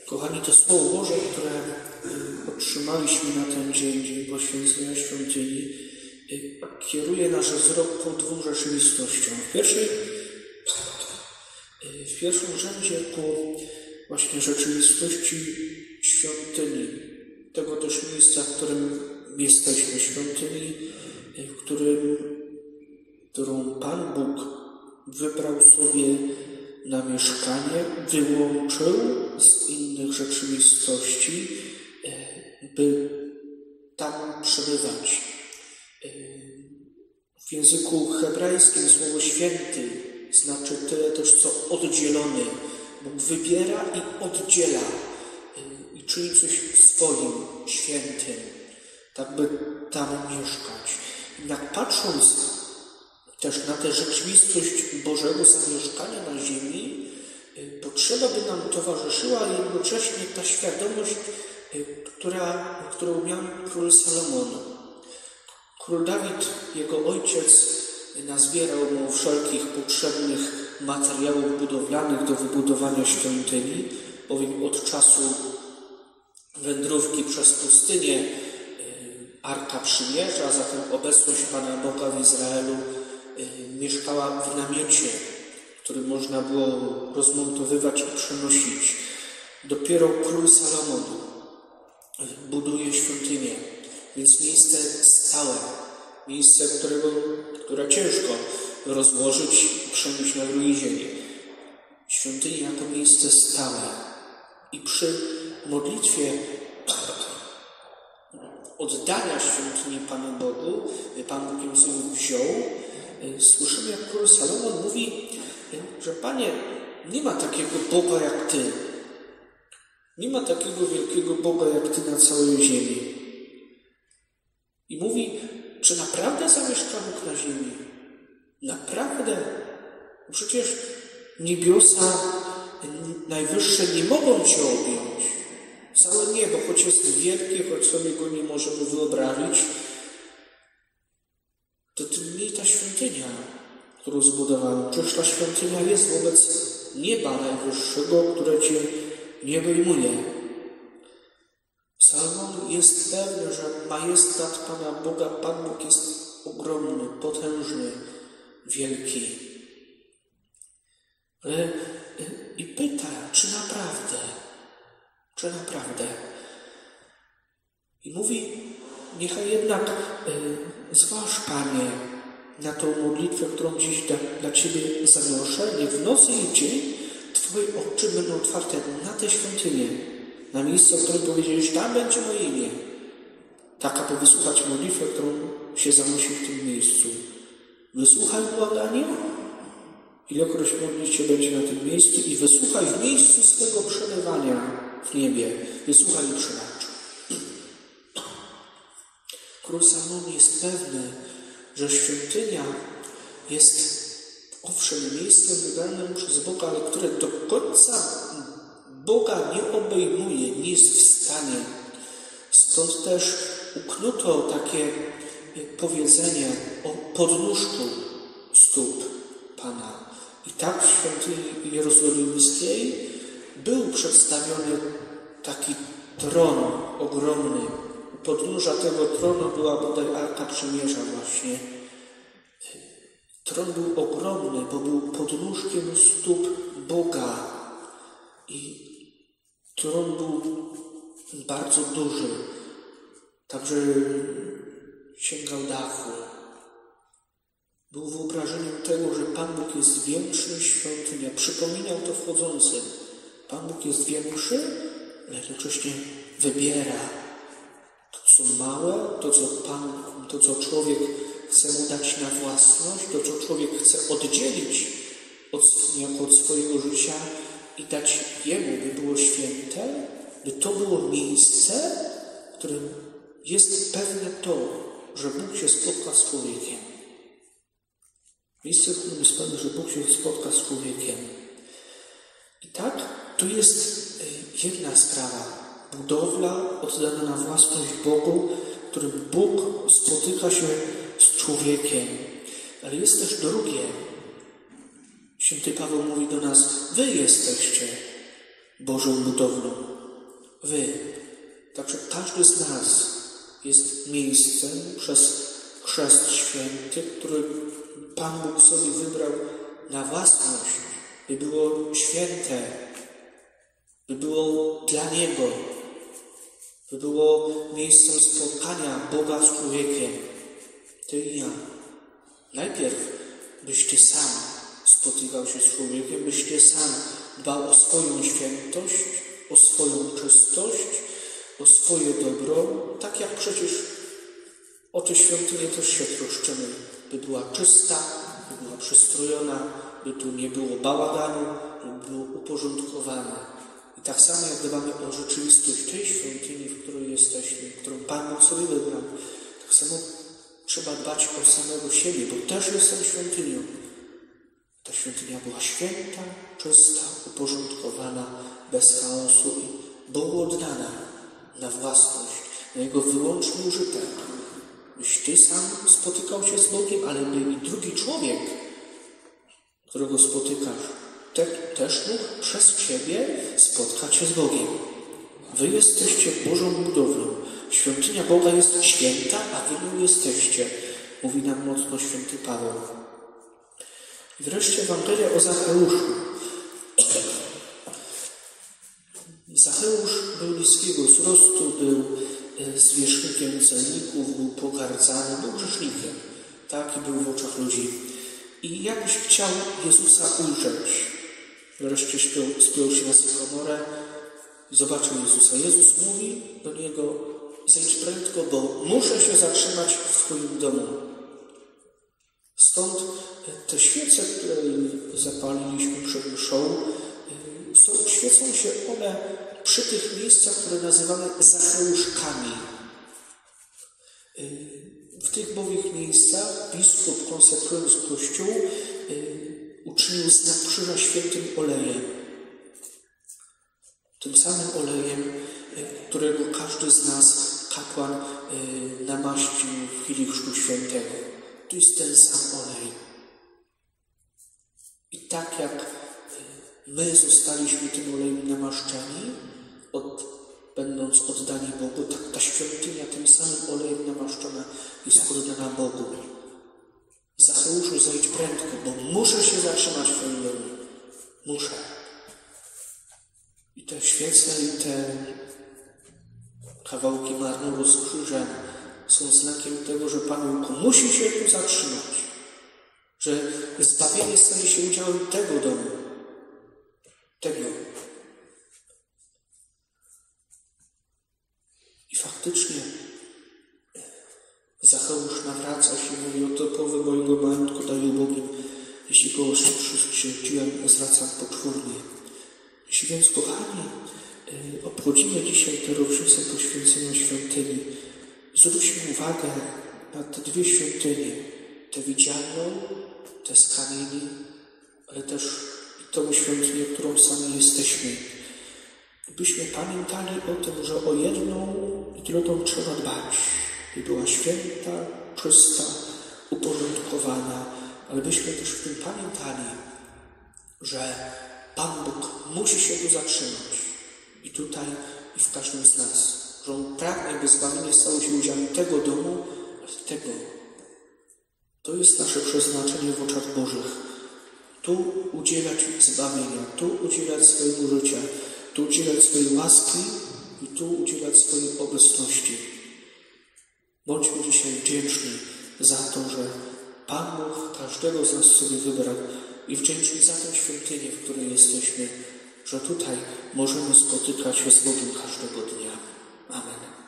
Kochani, to Słowo Boże, które otrzymaliśmy na ten dzień poświęcenia świątyni, kieruje nasz wzrok po dwóch rzeczywistościom. W pierwszym rzędzie ku właśnie rzeczywistości świątyni, tego też miejsca, w którym jesteśmy, świątyni, którą Pan Bóg wybrał sobie na mieszkanie, wyłączył z innych rzeczywistości, by tam przebywać. W języku hebrajskim słowo święty znaczy tyle też, co oddzielony. Bóg wybiera i oddziela i czyni coś swoim, świętym, tak by tam mieszkać. Jednak patrząc też na tę rzeczywistość Bożego zamieszkania na ziemi, potrzeba by nam towarzyszyła jednocześnie ta świadomość, którą miał król Salomon. Król Dawid, jego ojciec, nazbierał mu wszelkich potrzebnych materiałów budowlanych do wybudowania świątyni, bowiem od czasu wędrówki przez pustynię, Arka Przymierza, a zatem obecność Pana Boga w Izraelu, mieszkała w namiocie, który można było rozmontowywać i przenosić. Dopiero król Salomon buduje świątynię, więc miejsce stałe, miejsce, które ciężko rozłożyć i przenieść na drugą ziemię. Świątynia to miejsce stałe i przy modlitwie oddania świątyni Panu Bogu, Pan Bóg ją sobie wziął, słyszymy, jak król Salomon mówi, że Panie, nie ma takiego Boga jak Ty. Nie ma takiego wielkiego Boga jak Ty na całej ziemi. I mówi, czy naprawdę zamieszka Bóg na ziemi? Naprawdę? Przecież niebiosa najwyższe nie mogą Cię objąć. Całe niebo, choć jest wielkie, choć sobie go nie możemy wyobrazić, to tym mniej ta świątynia, którą zbudowano. Przecież ta świątynia jest wobec nieba najwyższego, które Cię nie wyjmuje. Salomon jest pewny, że majestat Pana Boga, Pan Bóg jest ogromny, potężny, wielki. I pyta, czy naprawdę? I mówi, niechaj jednak zważ, Panie, na tą modlitwę, którą dziś dla Ciebie zanoszę, niech w nocy i dzień Twoje oczy będą otwarte na tę świątynię, na miejsce, o którym powiedziałeś, tam będzie moje imię. Tak, aby wysłuchać modlitwę, którą się zanosi w tym miejscu. Wysłuchaj błaganie, ilekroć modlić się będzie na tym miejscu i wysłuchaj w miejscu swego przebywania w niebie. Wysłuchaj i przebacz. Król Salomon jest pewny, że świątynia jest owszem miejscem wybranym przez Boga, ale które do końca Boga nie obejmuje, nie jest w stanie. Stąd też uknuto takie powiedzenie o podnóżku stóp Pana. I tak w świątyni jerozolimskiej był przedstawiony taki tron ogromny. U podnóża tego tronu była bodaj Arka Przymierza właśnie. Tron był ogromny, bo był podnóżkiem stóp Boga. I tron był bardzo duży, także sięgał dachu. Był wyobrażeniem tego, że Pan Bóg jest większy niż świątynia. Przypominał to wchodzącym. Pan Bóg jest większy, ale jednocześnie wybiera to, co małe, to, co człowiek chce mu dać na własność, to, co człowiek chce oddzielić od swojego życia i dać Jemu, by było święte, by to było miejsce, w którym jest pewne to, że Bóg się spotka z człowiekiem. Miejsce, w którym jest pewne, że Bóg się spotka z człowiekiem. I tak, to jest jedna sprawa. Budowla oddana na własność Bogu, w którym Bóg spotyka się z człowiekiem. Ale jest też drugie. Święty Paweł mówi do nas, wy jesteście Bożą budowlą. wy, także każdy z nas jest miejscem przez chrzest święty, który Pan Bóg sobie wybrał na własność, by było święte, by było dla Niego, by było miejscem spotkania Boga z człowiekiem. Ty i ja. Najpierw byś Ty sam spotykał się z człowiekiem, byś Ty sam dbał o swoją świętość, o swoją czystość, o swoje dobro, tak jak przecież o tę świątynię też się troszczymy, by była czysta, by była przystrojona, by tu nie było bałaganu, by było uporządkowane. I tak samo jak dbamy o rzeczywistość tej świątyni, w której jesteśmy, którą Pan Bóg sobie wybrał, tak samo trzeba dbać o samego siebie, bo też jestem świątynią. Ta świątynia była święta, czysta, uporządkowana, bez chaosu i Bogu oddana na własność, na Jego wyłączny użytek. Byś Ty sam spotykał się z Bogiem, ale by i drugi człowiek, którego spotykasz, też mógł przez Ciebie spotkać się z Bogiem. Wy jesteście Bożą budowlą. Świątynia Boga jest święta, a Wy nią jesteście. Mówi nam mocno święty Paweł. I wreszcie Ewangelia o Zacheuszu. Zacheusz był niskiego wzrostu, był zwierzchnikiem celników, był pogardzany, był grzesznikiem. Taki był w oczach ludzi. I jakbyś chciał Jezusa ujrzeć, wreszcie spiął się na sykomorę i zobaczył Jezusa. Jezus mówi do niego: zejdź prędko, bo muszę się zatrzymać w swoim domu. Stąd te świece, które zapaliliśmy przed mszą, świecą się one przy tych miejscach, które nazywamy Zacheuszkami. W tych bowiem miejscach biskup, konsekrując Kościół, uczynił znak krzyża świętym olejem. Tym samym olejem, którego każdy z nas, kapłan, namaścił w chwili chrztu świętego. To jest ten sam olej. I tak jak my zostaliśmy tym olejem namaszczeni, będąc oddani Bogu, tak ta świątynia tym samym olejem namaszczona jest oddana Bogu. Zacheuszu, zejdź prędko, bo muszę się zatrzymać w swoim domu. Muszę. I te świece i te kawałki marmuru z krzyżem są znakiem tego, że Pan Bóg musi się tu zatrzymać. Że zbawienie staje się udziałem tego domu. Tego. I faktycznie Zacheusz nawraca się i mówi: oto połowę mojego majątku daję Bogiem, jeśli go krzywdziłem, zwracam poczwórnie. Jeśli więc, kochani, obchodzimy dzisiaj tę rocznicę poświęcenia świątyni, zwróćmy uwagę na te dwie świątynie, tę widzialną, tę z kamieni, ale też i tą świątynię, którą sami jesteśmy. Byśmy pamiętali o tym, że o jedną i drugą trzeba dbać, by była święta, czysta, uporządkowana, ale byśmy też w tym pamiętali, że Pan Bóg musi się tu zatrzymać. I tutaj, i w każdym z nas. Że On pragnie, by zbawienie stało się udziałem tego domu, ale tego. To jest nasze przeznaczenie w oczach Bożych. Tu udzielać zbawienia, tu udzielać swojego życia, tu udzielać swojej łaski i tu udzielać swojej obecności. Bądźmy dzisiaj wdzięczni za to, że Pan Bóg każdego z nas sobie wybrał i wdzięczni za tę świątynię, w której jesteśmy, że tutaj możemy spotykać się z Bogiem każdego dnia. Amen.